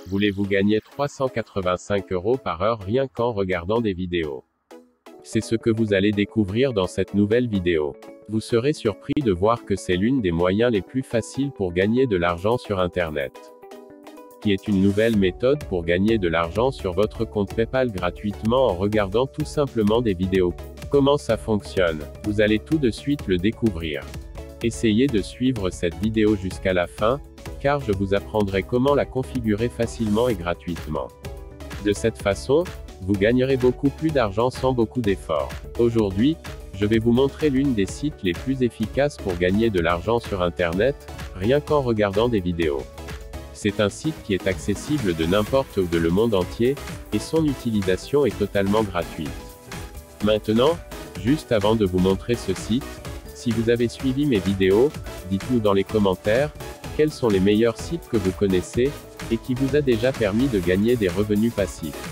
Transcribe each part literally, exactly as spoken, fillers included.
Voulez-vous gagner trois cent quatre-vingt-cinq euros par heure rien qu'en regardant des vidéos? C'est ce que vous allez découvrir dans cette nouvelle vidéo. Vous serez surpris de voir que c'est l'une des moyens les plus faciles pour gagner de l'argent sur Internet. Qui est une nouvelle méthode pour gagner de l'argent sur votre compte PayPal gratuitement en regardant tout simplement des vidéos. Comment ça fonctionne? Vous allez tout de suite le découvrir. Essayez de suivre cette vidéo jusqu'à la fin, car je vous apprendrai comment la configurer facilement et gratuitement. De cette façon, vous gagnerez beaucoup plus d'argent sans beaucoup d'efforts. Aujourd'hui, je vais vous montrer l'une des sites les plus efficaces pour gagner de l'argent sur Internet, rien qu'en regardant des vidéos. C'est un site qui est accessible de n'importe où de le monde entier, et son utilisation est totalement gratuite. Maintenant, juste avant de vous montrer ce site, si vous avez suivi mes vidéos, dites-nous dans les commentaires, quels sont les meilleurs sites que vous connaissez, et qui vous a déjà permis de gagner des revenus passifs.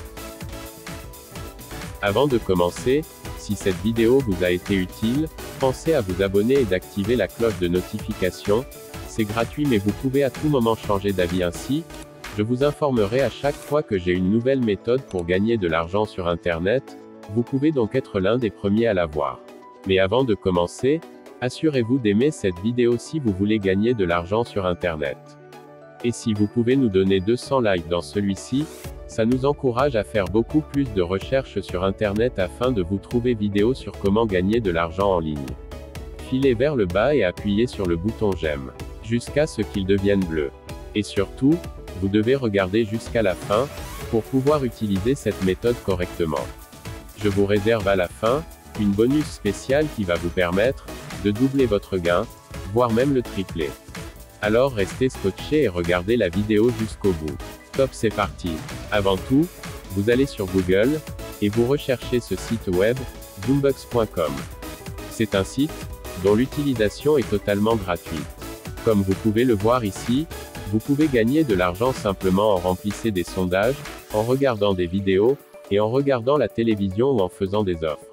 Avant de commencer, si cette vidéo vous a été utile, pensez à vous abonner et d'activer la cloche de notification. C'est gratuit mais vous pouvez à tout moment changer d'avis ainsi. Je vous informerai à chaque fois que j'ai une nouvelle méthode pour gagner de l'argent sur Internet. Vous pouvez donc être l'un des premiers à la voir. Mais avant de commencer, assurez-vous d'aimer cette vidéo si vous voulez gagner de l'argent sur Internet. Et si vous pouvez nous donner deux cents likes dans celui-ci, ça nous encourage à faire beaucoup plus de recherches sur Internet afin de vous trouver vidéos sur comment gagner de l'argent en ligne. Filez vers le bas et appuyez sur le bouton j'aime, jusqu'à ce qu'il devienne bleu. Et surtout, vous devez regarder jusqu'à la fin, pour pouvoir utiliser cette méthode correctement. Je vous réserve à la fin, une bonus spéciale qui va vous permettre, de doubler votre gain, voire même le tripler. Alors restez scotché et regardez la vidéo jusqu'au bout. Top, c'est parti. Avant tout, vous allez sur Google, et vous recherchez ce site web, zoombucks point com. C'est un site, dont l'utilisation est totalement gratuite. Comme vous pouvez le voir ici, vous pouvez gagner de l'argent simplement en remplissant des sondages, en regardant des vidéos, et en regardant la télévision ou en faisant des offres.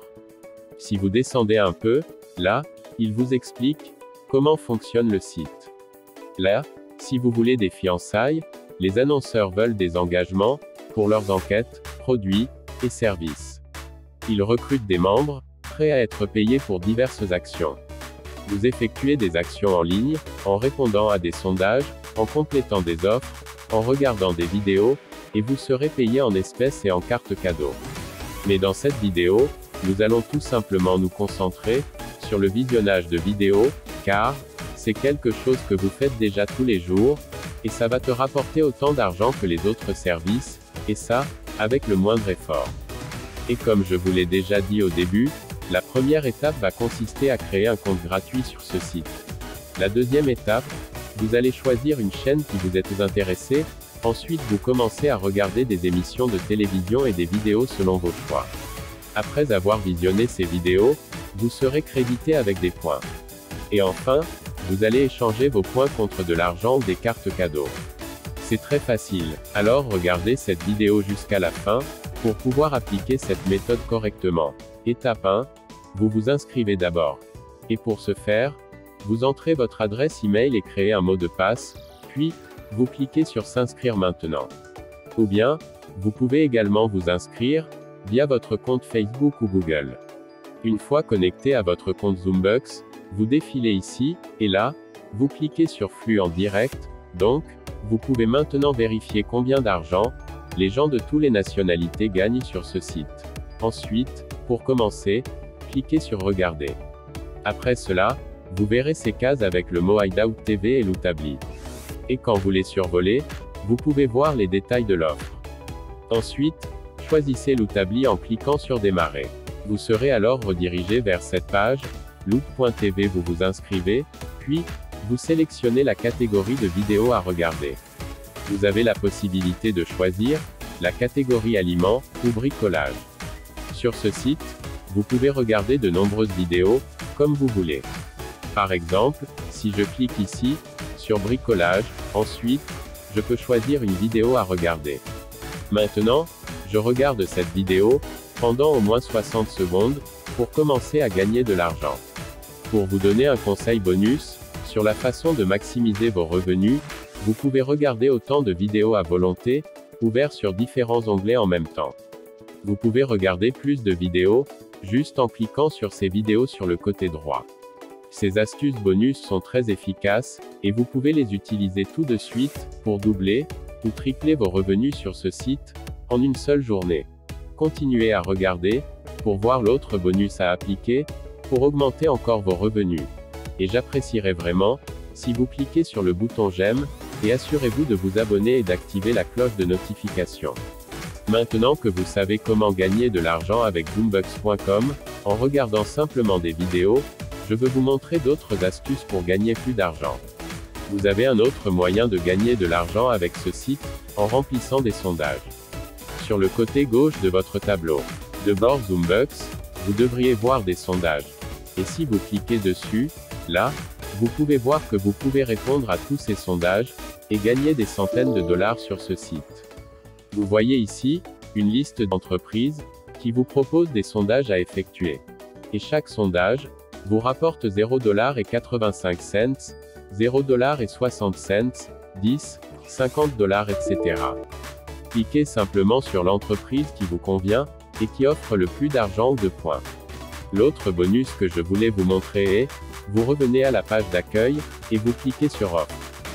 Si vous descendez un peu, là, il vous explique, comment fonctionne le site. Là, si vous voulez des fiançailles, les annonceurs veulent des engagements, pour leurs enquêtes, produits, et services. Ils recrutent des membres, prêts à être payés pour diverses actions. Vous effectuez des actions en ligne, en répondant à des sondages, en complétant des offres, en regardant des vidéos, et vous serez payé en espèces et en cartes cadeaux. Mais dans cette vidéo, nous allons tout simplement nous concentrer, sur le visionnage de vidéos, car, c'est quelque chose que vous faites déjà tous les jours, et ça va te rapporter autant d'argent que les autres services, et ça, avec le moindre effort. Et comme je vous l'ai déjà dit au début, la première étape va consister à créer un compte gratuit sur ce site. La deuxième étape, vous allez choisir une chaîne qui vous est intéressée, ensuite vous commencez à regarder des émissions de télévision et des vidéos selon vos choix. Après avoir visionné ces vidéos, vous serez crédité avec des points. Et enfin, vous allez échanger vos points contre de l'argent ou des cartes cadeaux. C'est très facile, alors regardez cette vidéo jusqu'à la fin, pour pouvoir appliquer cette méthode correctement. Étape un, vous vous inscrivez d'abord. Et pour ce faire, vous entrez votre adresse email et créez un mot de passe, puis, vous cliquez sur s'inscrire maintenant. Ou bien, vous pouvez également vous inscrire, via votre compte Facebook ou Google. Une fois connecté à votre compte Zoombucks, vous défilez ici, et là, vous cliquez sur flux en direct, donc, vous pouvez maintenant vérifier combien d'argent, les gens de toutes les nationalités gagnent sur ce site. Ensuite, pour commencer, cliquez sur regarder. Après cela, vous verrez ces cases avec le mot Hideout T V et l'Outable. Et quand vous les survolez, vous pouvez voir les détails de l'offre. Ensuite, choisissez l'Outable en cliquant sur démarrer. Vous serez alors redirigé vers cette page, loot point t v, vous vous inscrivez, puis, vous sélectionnez la catégorie de vidéos à regarder. Vous avez la possibilité de choisir, la catégorie aliments, ou bricolage. Sur ce site, vous pouvez regarder de nombreuses vidéos, comme vous voulez. Par exemple, si je clique ici, sur bricolage, ensuite, je peux choisir une vidéo à regarder. Maintenant, je regarde cette vidéo, pendant au moins soixante secondes, pour commencer à gagner de l'argent. Pour vous donner un conseil bonus, sur la façon de maximiser vos revenus, Vous pouvez regarder autant de vidéos à volonté, ouverts sur différents onglets en même temps. Vous pouvez regarder plus de vidéos, juste en cliquant sur ces vidéos sur le côté droit. Ces astuces bonus sont très efficaces, et vous pouvez les utiliser tout de suite, pour doubler, ou tripler vos revenus sur ce site, en une seule journée. Continuez à regarder, pour voir l'autre bonus à appliquer, pour augmenter encore vos revenus. Et j'apprécierais vraiment, si vous cliquez sur le bouton j'aime, et assurez-vous de vous abonner et d'activer la cloche de notification. Maintenant que vous savez comment gagner de l'argent avec Zoombucks point com, en regardant simplement des vidéos, je veux vous montrer d'autres astuces pour gagner plus d'argent. Vous avez un autre moyen de gagner de l'argent avec ce site, en remplissant des sondages. Sur le côté gauche de votre tableau de bord Zoombucks, vous devriez voir des sondages. Et si vous cliquez dessus, là, vous pouvez voir que vous pouvez répondre à tous ces sondages, et gagner des centaines de dollars sur ce site. Vous voyez ici, une liste d'entreprises, qui vous propose des sondages à effectuer. Et chaque sondage, vous rapporte zéro virgule quatre-vingt-cinq cents, zéro virgule soixante cents, dix, cinquante dollars, et cetera. Cliquez simplement sur l'entreprise qui vous convient, et qui offre le plus d'argent ou de points. L'autre bonus que je voulais vous montrer est, vous revenez à la page d'accueil, et vous cliquez sur offre.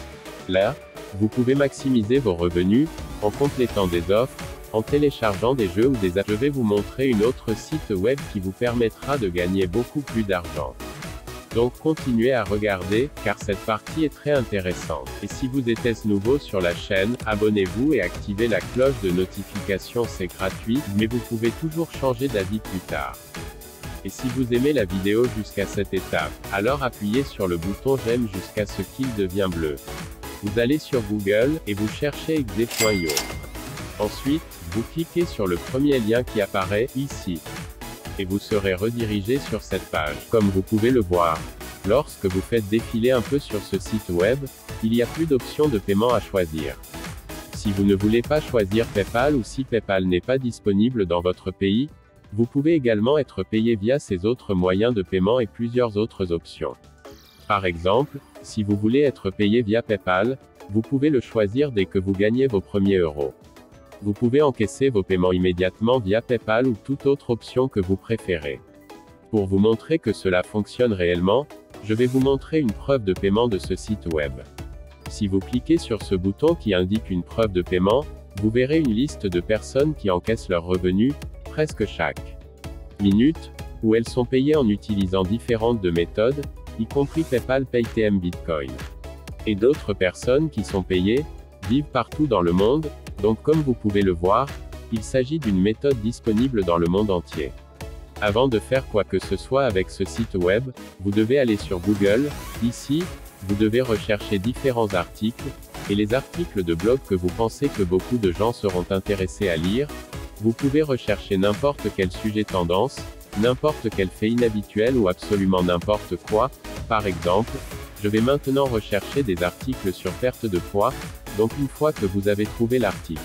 Là, vous pouvez maximiser vos revenus, en complétant des offres, en téléchargeant des jeux ou des apps. Je vais vous montrer une autre site web qui vous permettra de gagner beaucoup plus d'argent. Donc continuez à regarder, car cette partie est très intéressante. Et si vous êtes nouveau sur la chaîne, abonnez-vous et activez la cloche de notification, c'est gratuit, mais vous pouvez toujours changer d'avis plus tard. Et si vous aimez la vidéo jusqu'à cette étape, alors appuyez sur le bouton j'aime jusqu'à ce qu'il devienne bleu. Vous allez sur Google, et vous cherchez exe point i o. Ensuite, vous cliquez sur le premier lien qui apparaît, ici. Et vous serez redirigé sur cette page. Comme vous pouvez le voir, lorsque vous faites défiler un peu sur ce site web, il y a plus d'options de paiement à choisir. Si vous ne voulez pas choisir PayPal ou si PayPal n'est pas disponible dans votre pays, vous pouvez également être payé via ces autres moyens de paiement et plusieurs autres options. Par exemple, si vous voulez être payé via PayPal, vous pouvez le choisir dès que vous gagnez vos premiers euros. Vous pouvez encaisser vos paiements immédiatement via PayPal ou toute autre option que vous préférez. Pour vous montrer que cela fonctionne réellement, je vais vous montrer une preuve de paiement de ce site web. Si vous cliquez sur ce bouton qui indique une preuve de paiement, vous verrez une liste de personnes qui encaissent leurs revenus, presque chaque minute, où elles sont payées en utilisant différentes de méthodes, y compris PayPal, Paytm, Bitcoin. Et d'autres personnes qui sont payées, vivent partout dans le monde, donc comme vous pouvez le voir, il s'agit d'une méthode disponible dans le monde entier. Avant de faire quoi que ce soit avec ce site web, vous devez aller sur Google, ici, vous devez rechercher différents articles, et les articles de blog que vous pensez que beaucoup de gens seront intéressés à lire. Vous pouvez rechercher n'importe quel sujet tendance, n'importe quel fait inhabituel ou absolument n'importe quoi. Par exemple, je vais maintenant rechercher des articles sur perte de poids, donc une fois que vous avez trouvé l'article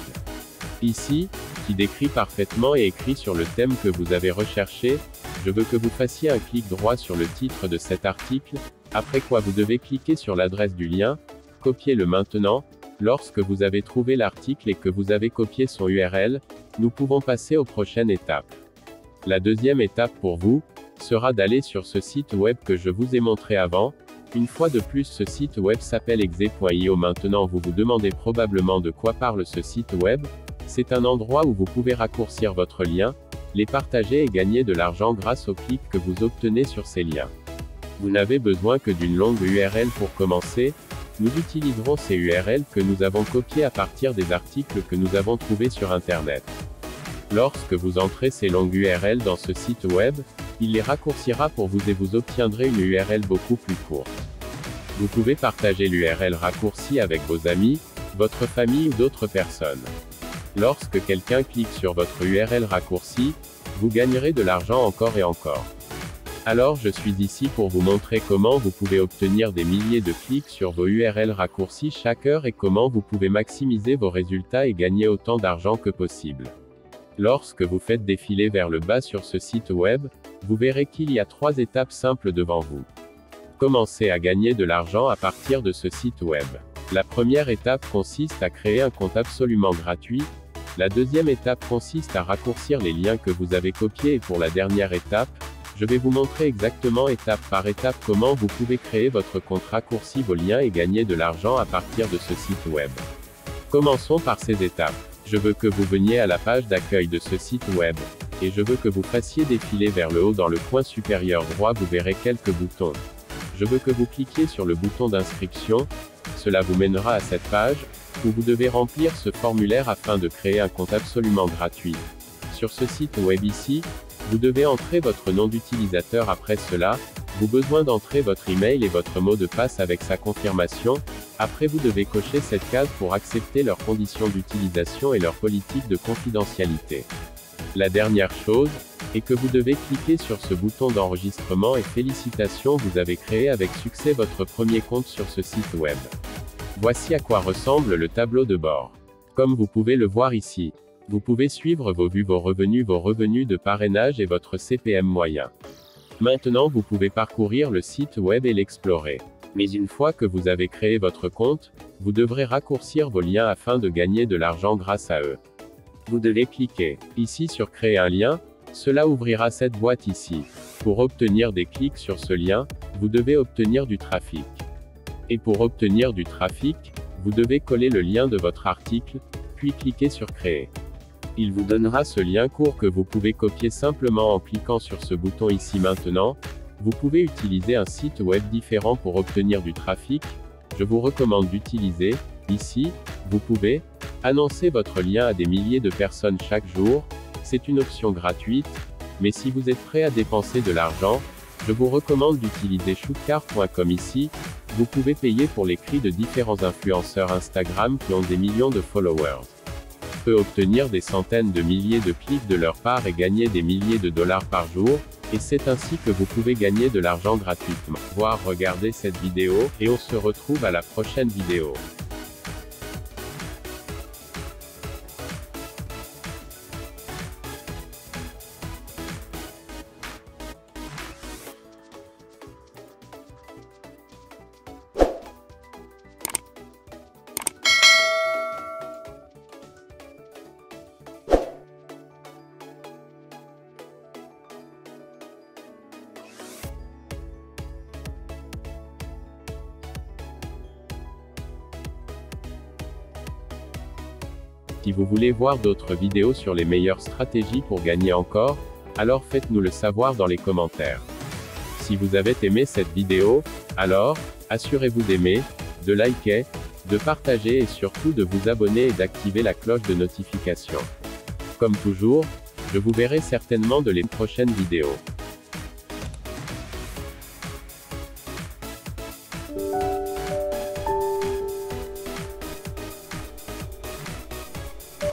ici, qui décrit parfaitement et écrit sur le thème que vous avez recherché, je veux que vous fassiez un clic droit sur le titre de cet article, après quoi vous devez cliquer sur l'adresse du lien, copier-le maintenant. Lorsque vous avez trouvé l'article et que vous avez copié son U R L, nous pouvons passer aux prochaines étapes. La deuxième étape pour vous, sera d'aller sur ce site web que je vous ai montré avant. Une fois de plus, ce site web s'appelle exe point i o. Maintenant vous vous demandez probablement de quoi parle ce site web. C'est un endroit où vous pouvez raccourcir votre lien, les partager et gagner de l'argent grâce aux clics que vous obtenez sur ces liens. Vous n'avez besoin que d'une longue U R L pour commencer. Nous utiliserons ces U R L que nous avons copiées à partir des articles que nous avons trouvés sur Internet. Lorsque vous entrez ces longues U R L dans ce site web, il les raccourcira pour vous et vous obtiendrez une U R L beaucoup plus courte. Vous pouvez partager l'U R L raccourcie avec vos amis, votre famille ou d'autres personnes. Lorsque quelqu'un clique sur votre U R L raccourcie, vous gagnerez de l'argent encore et encore. Alors je suis ici pour vous montrer comment vous pouvez obtenir des milliers de clics sur vos U R L raccourcis chaque heure et comment vous pouvez maximiser vos résultats et gagner autant d'argent que possible. Lorsque vous faites défiler vers le bas sur ce site web, vous verrez qu'il y a trois étapes simples devant vous. Commencez à gagner de l'argent à partir de ce site web. La première étape consiste à créer un compte absolument gratuit. La deuxième étape consiste à raccourcir les liens que vous avez copiés et pour la dernière étape, je vais vous montrer exactement étape par étape comment vous pouvez créer votre compte, raccourci vos liens et gagner de l'argent à partir de ce site web. Commençons par ces étapes. Je veux que vous veniez à la page d'accueil de ce site web. Et je veux que vous fassiez défiler vers le haut. Dans le coin supérieur droit, vous verrez quelques boutons. Je veux que vous cliquiez sur le bouton d'inscription. Cela vous mènera à cette page, où vous devez remplir ce formulaire afin de créer un compte absolument gratuit. Sur ce site web ici, vous devez entrer votre nom d'utilisateur. Après cela, vous avez besoin d'entrer votre email et votre mot de passe avec sa confirmation. Après, vous devez cocher cette case pour accepter leurs conditions d'utilisation et leur politique de confidentialité. La dernière chose est que vous devez cliquer sur ce bouton d'enregistrement et félicitations, vous avez créé avec succès votre premier compte sur ce site web. Voici à quoi ressemble le tableau de bord. Comme vous pouvez le voir ici, vous pouvez suivre vos vues, vos revenus, vos revenus de parrainage et votre C P M moyen. Maintenant, vous pouvez parcourir le site web et l'explorer. Mais une fois que vous avez créé votre compte, vous devrez raccourcir vos liens afin de gagner de l'argent grâce à eux. Vous devez cliquer ici sur créer un lien. Cela ouvrira cette boîte ici. Pour obtenir des clics sur ce lien, vous devez obtenir du trafic. Et pour obtenir du trafic, vous devez coller le lien de votre article, puis cliquer sur créer. Il vous donnera ce lien court que vous pouvez copier simplement en cliquant sur ce bouton ici. Maintenant, vous pouvez utiliser un site web différent pour obtenir du trafic. Je vous recommande d'utiliser, ici, vous pouvez annoncer votre lien à des milliers de personnes chaque jour. C'est une option gratuite, mais si vous êtes prêt à dépenser de l'argent, je vous recommande d'utiliser shootcar point com ici. Vous pouvez payer pour les cris de différents influenceurs Instagram qui ont des millions de followers. Peut obtenir des centaines de milliers de clics de leur part et gagner des milliers de dollars par jour, et c'est ainsi que vous pouvez gagner de l'argent gratuitement. Voir, regarder cette vidéo, et on se retrouve à la prochaine vidéo. Si vous voulez voir d'autres vidéos sur les meilleures stratégies pour gagner encore, alors faites-nous le savoir dans les commentaires. Si vous avez aimé cette vidéo, alors, assurez-vous d'aimer, de liker, de partager et surtout de vous abonner et d'activer la cloche de notification. Comme toujours, je vous verrai certainement de les prochaines vidéos.